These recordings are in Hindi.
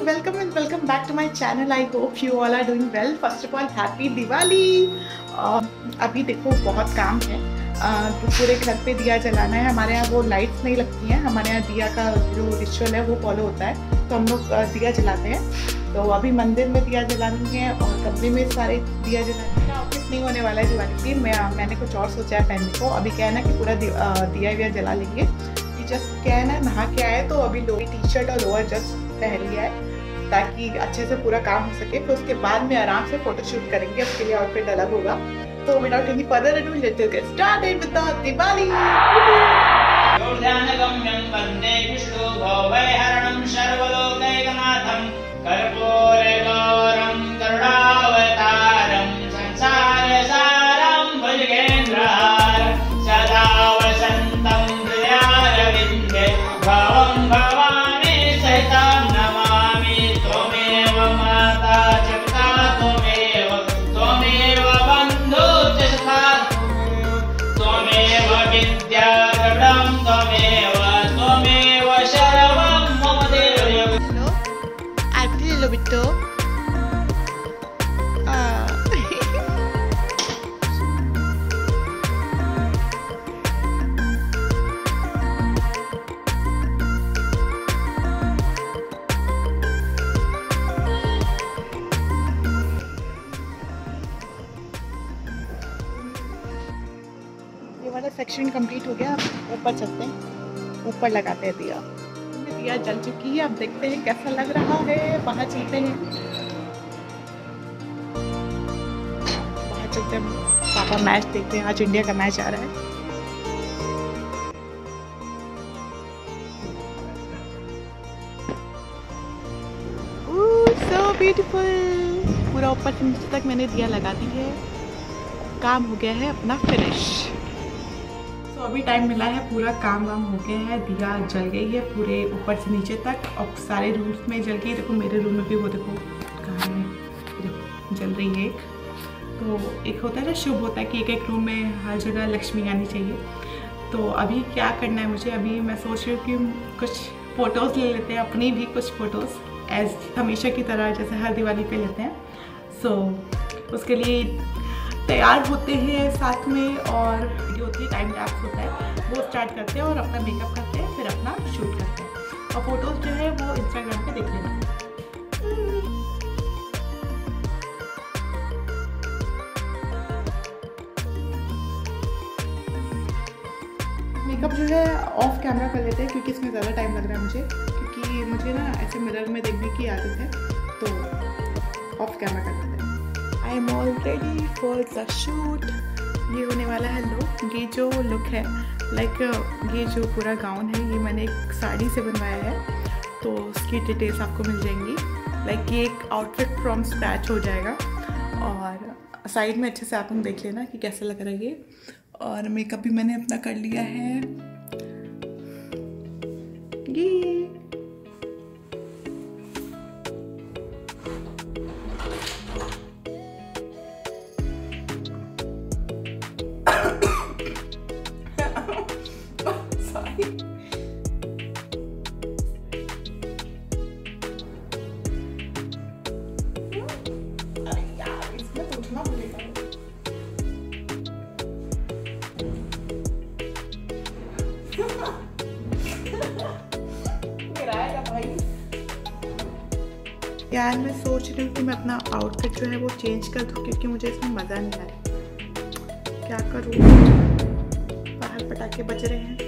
welcome and welcome back to my channel. I hope you all are doing well. First of all, happy Diwali. अभी देखो बहुत काम है, तो पूरे घर पे दिया जलाना है। हमारे यहाँ वो लाइट्स नहीं लगती हैं, हमारे यहाँ दिया का जो रिचुअल है वो फॉलो होता है, तो हम लोग दिया जलाते हैं। तो अभी मंदिर में दिया जलानी है और कमरे में सारे दिया जलाने का आउटफिट नहीं होने वाला है दिवाली की। मैंने कुछ और सोचा है पहनने को। अभी क्या है ना कि पूरा दिया जला लेंगे। जस्ट क्या है ना, नहा के आए तो अभी लोअर टी शर्ट और लोअर जस्ट पहन लिया है ताकि अच्छे से पूरा काम हो सके। फिर उसके बाद में आराम से फोटोशूट करेंगे, उसके लिए आउटफिट अलग होगा। तो without any further ado let's get started with the Diwali. योर्ध्यानगम्यं वन्दे विष्णुभवैहरणं सर्वलोकैकनाथं कर्पूरगौरं करुणावतारं संसारसारं भुजगेन्द्रहारं सदा वसन्तं हृदयारविन्दे भवं भवानी सहितं नमामि। त्वमेव माता च पिता त्वमेव बन्धु च सखा त्वमेव विद्या द्रविडं त्वमेव सर्वं मम देव। हेलो बिट्टो, वाला सेक्शन कंप्लीट हो गया। अब ऊपर चलते हैं, ऊपर लगाते हैं दिया। दिया जल चुकी है, अब देखते हैं कैसा लग रहा है। बाहर चलते हैं, बाहर चलते हैं। पापा मैच देखते हैं, आज इंडिया का मैच आ रहा है। So beautiful. पूरा ऊपर से नीचे तक मैंने दिया लगा दी है। काम हो गया है अपना फिनिश। तो अभी टाइम मिला है, पूरा काम वाम हो गया है, दिया जल गई है पूरे ऊपर से नीचे तक। और सारे रूम्स में जल गई। देखो मेरे रूम में भी वो देखो कहाँ है, देखो जल रही है एक। तो एक होता है ना, शुभ होता है कि एक एक रूम में हर जगह लक्ष्मी आनी चाहिए। तो अभी क्या करना है मुझे, अभी मैं सोच रही हूँ कि कुछ फ़ोटोज़ ले लेते हैं, अपनी भी कुछ फ़ोटोज़ एज हमेशा की तरह जैसे हर दिवाली पे लेते हैं। सो उसके लिए तैयार होते हैं साथ में, और वीडियो होती है, टाइम लैप्स होता है, वो स्टार्ट करते हैं और अपना मेकअप करते हैं, फिर अपना शूट करते हैं। और फोटोज़ जो है वो इंस्टाग्राम पे देख लेना। मेकअप जो है ऑफ कैमरा कर लेते हैं क्योंकि इसमें ज़्यादा टाइम लग रहा है मुझे, क्योंकि मुझे ना ऐसे मिरर में देखने की आदत है, तो ऑफ कैमरा कर लेते हैं। I am all ready for the shoot. ये होने वाला है लुक। ये जो लुक है लाइक ये जो पूरा गाउन है ये मैंने एक साड़ी से बनवाया है, तो उसकी डिटेल्स आपको मिल जाएंगी। लाइक ये एक आउटफिट फ्रॉम स्क्रैच हो जाएगा। और साइड में अच्छे से आप लोग देख लेना कि कैसा लग रहा है ये। और मेकअप भी मैंने अपना कर लिया है। ये यार मैं सोच रही हूँ कि मैं अपना आउटफिट जो है वो चेंज कर दूँ, क्योंकि मुझे इसमें मज़ा नहीं आ रहा। क्या करूँ, बाहर पटाखे बज रहे हैं।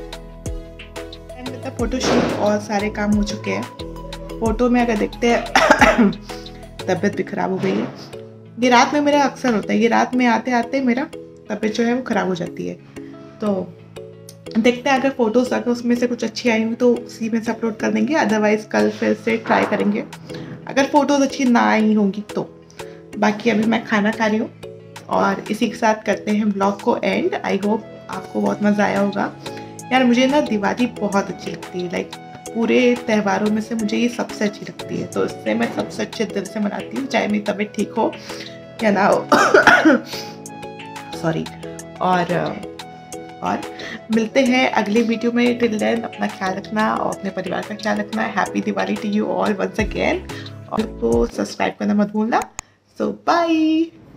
मतलब फोटोशूट और सारे काम हो चुके हैं। फ़ोटो में अगर देखते हैं तबीयत भी ख़राब हो गई है। ये रात में मेरा अक्सर होता है, ये रात में आते आते मेरा तबीयत जो है वो ख़राब हो जाती है। तो देखते हैं अगर फ़ोटोज़ अगर उसमें से कुछ अच्छी आई हुई तो उसी में से अपलोड कर देंगे, अदरवाइज़ कल फिर से ट्राई करेंगे अगर फ़ोटोज़ अच्छी ना आई होंगी तो। बाकी अभी मैं खाना खा रही हूँ और इसी के साथ करते हैं ब्लॉग को एंड। आई होप आपको बहुत मज़ा आया होगा। यार मुझे ना दिवाली बहुत अच्छी लगती है, लाइक पूरे त्योहारों में से मुझे ये सबसे अच्छी लगती है। तो इससे मैं सबसे अच्छे दिल से मनाती हूँ, चाहे मेरी तबीयत ठीक हो या ना हो। सॉरी। और मिलते हैं अगले वीडियो में। टिल देन अपना ख्याल रखना और अपने परिवार का ख्याल रखना। Happy Diwali to you all once again. और को सब्सक्राइब करना मत भूलना। So bye.